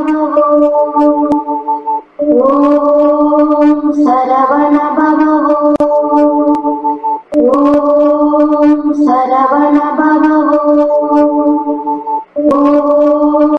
ஓம் சரவண பவோ. ஓம் சரவண பவோ. ஓம்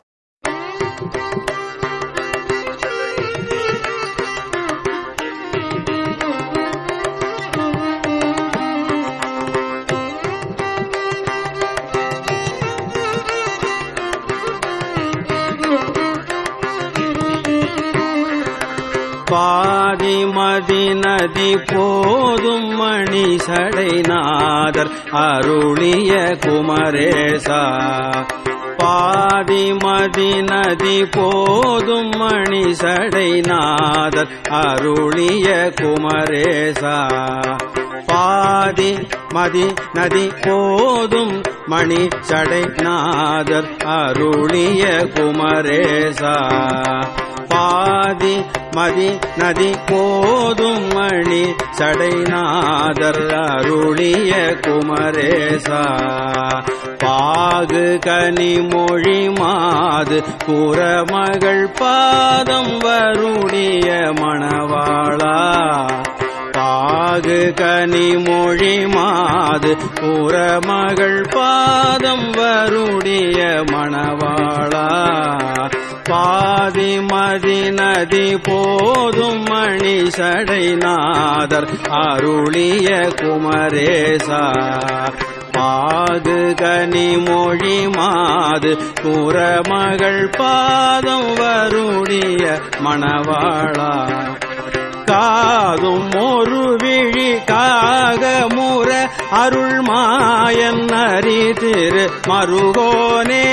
பாதிமதி நதி போதும் மணி சடைநாதர் அருளிய குமரேசா. பாதிமதி நதி போதும் மணி சடைநாதர் அருளிய குமரேசா. பாதி மதி நதி போதும் மணி சடைநாதர் அருளிய குமரேசா. பாதி மதி நதி போதும் மணி சடைநாதர் அருளிய குமரேசா. பாகு கனி மொழி மாது குறமகள் பாதம் வருடைய மணவாளா. பாகு கனி மொழி மாது குறமகள் பாதம் வருடைய மணவாளா. பாதி மதி நதி போதும் மணி சடைநாதர் அருளிய குமரேசா. பாகு கனி மொழி மாது குறமகள் பாதம் வருடைய மணவாளா. காதும் ஒரு விழி காகமுற அருள் மாயன் அறி திரு மருகோனே.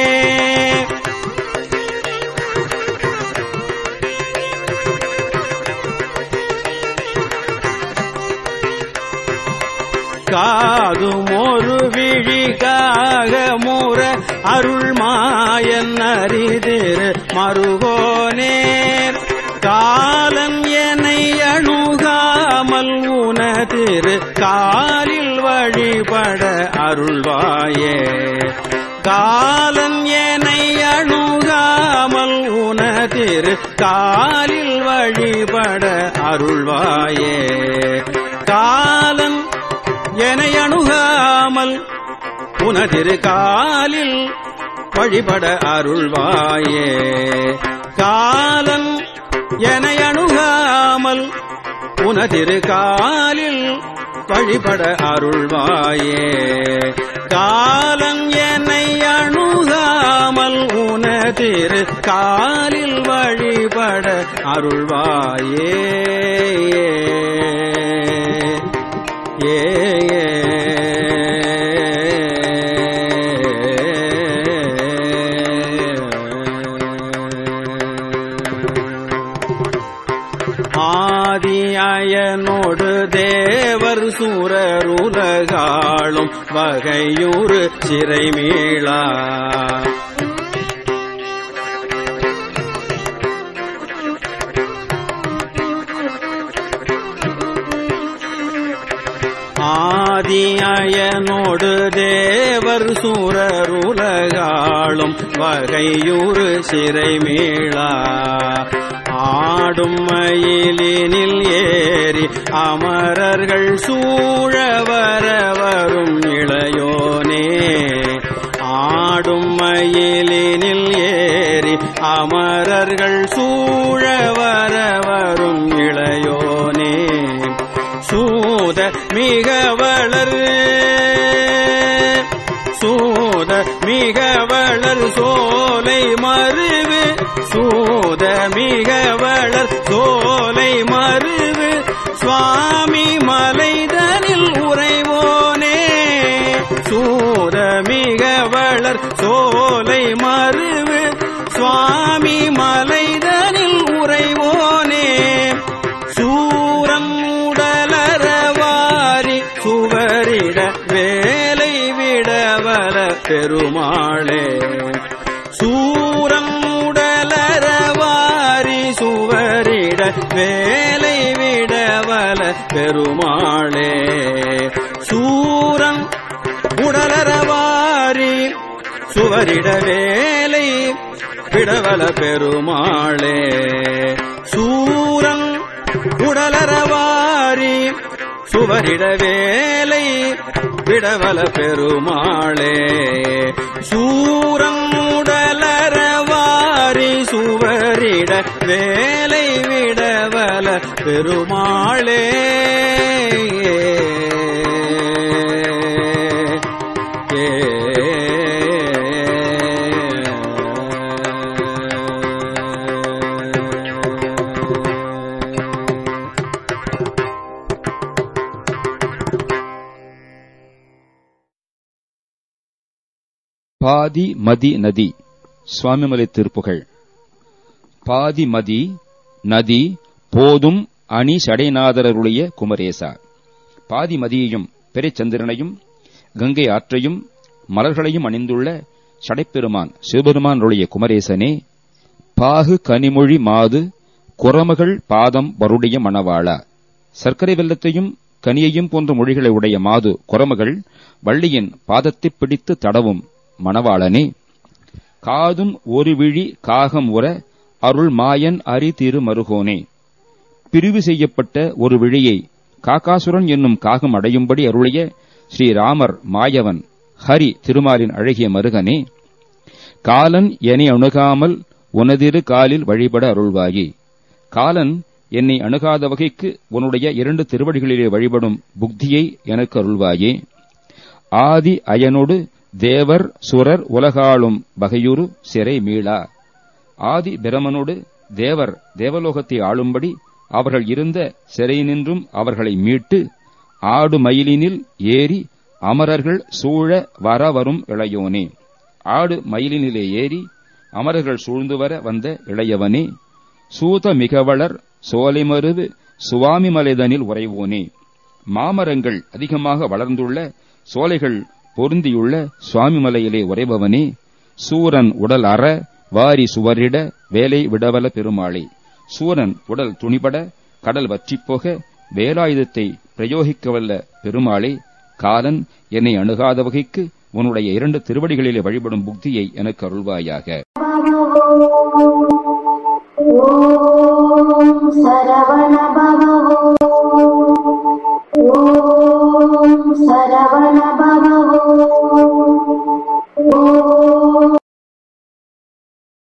காதும் ஒரு விழி காகமுற அருள் மாயன் அறி திரு மருகோனே. காலன் என்னை அணுகாமல் உனதிரு காலில் வழிபட அருள்வாயே. காலன் என்னை அணுகாமல் உனதிரு காலில் வழிபட அருள்வாயே. காலன் என்னை அணுகாமல் உனதிரு காலில் வழிபட அருள்வாயே. காலன் என்னை அணுகாமல் உனதிரு காலில் வழிபட அருள்வாயே. காலன் என்னை அணுகாமல் உனதிரு காலில் வழிபட அருள்வாயே. ஏ ஆதியனோடு தேவர் சூரருலகாளும் வகையூறு சிறை மீளா. ஆதியனோடு தேவர் சூரருலகாளும் வகையூறு சிறை மீளா. ஆடும் மயிலினில் ஏறி அமரர்கள் சூழ வர வரும் இளையோனே. ஆடும் மயிலினில் ஏறி அமரர்கள் சூழ வர வரும் இளையோனே. சூத மிக வளர் சூத மிக வளர் சோலை மருவு. சூத மிக வளர் சோலை மருவு சுவாமி மலைதனில் உறைவோனே. சூத மிக வளர் சோலை மருவு சுவாமி மலைதனில் உறைவோனே. சூரம் உடலறவாரி சுவரிட வேலை விடவல பெருமாளே. சூரம் உடலறவாரி சுவரிட வேலை விடவல பெருமாளே. சூரம் உடலறவாரி சுவரிட வேலை விடவல பெருமாளே சூரன் உடலறவாரி சுவரிட வேலை விடவல பெருமாளே சூரன் உடலறவாரி சுவரிட வேலை விடவல பெருமாளே பாதி மதி நதி சுவாமிமலை திருப்புகழ். பாதி மதி நதி போதும் அணி சடைநாதரருடைய குமரேசா. பாதி மதியையும் பெருச்சந்திரனையும் கங்கை ஆற்றையும் மலர்களையும் அணிந்துள்ள சடைப்பெருமான் சிவபெருமானுடைய குமரேசனே, பாகு கனிமொழி மாது குரமகள் பாதம் வருடைய மணவாளா. சர்க்கரை வெள்ளத்தையும் கனியையும் போன்ற மொழிகளை உடைய மாது குரமகள் வள்ளியின் பாதத்தை பிடித்து தடவும் மணவாளனே, காதும் ஒரு விழி காகம் உற அருள் மாயன் அரி திரு மருகோனே. பிரிவு செய்யப்பட்ட ஒரு விழியை காக்காசுரன் என்னும் காகம் அடையும்படி அருளிய ஸ்ரீராமர் மாயவன் ஹரி திருமாலின் அழகிய மருகனே, காலன் என்னை அணுகாமல் உனதிரு காலில் வழிபட அருள்வாயி. காலன் என்னை அணுகாத வகைக்கு உன்னுடைய 2 திருவடிகளிலே வழிபடும் புக்தியை எனக்கு அருள்வாயே. ஆதி அயனோடு தேவர் சுரர் உலகாளும் வகையுறு சிறை மீளா. ஆதி பிரமனோடு தேவர் தேவலோகத்தை ஆளும்படி அவர்கள் இருந்த சிறை நின்றும் அவர்களை மீட்டு ஆடு மயிலினில் ஏறி அமரர்கள் சூழ வரவரும் இளையோனே. ஆடு மயிலினிலே ஏறி அமரர்கள் சூழ்ந்து வர வந்த இளையவனே, சூத மிகவளர் சோலைமருவு சுவாமிமலைதனில் உறைவோனே. மாமரங்கள் அதிகமாக வளர்ந்துள்ள சோலைகள் பொருந்தியுள்ள சுவாமிமலையிலே உறைபவனே, சூரன் உடல் அற வாரி சுவரிட வேலை விடவல பெருமாளே. சூரன் உடல் துணிபட கடல் வற்றிப்போக வேலாயுதத்தை பிரயோகிக்கவல்ல பெருமாளே, காலன் என்னை அணுகாத வகைக்கு உன்னுடைய 2 திருவடிகளிலே வழிபடும் புக்தியை எனக்கு அருள்வாயாக. ஓம் சரவண பவ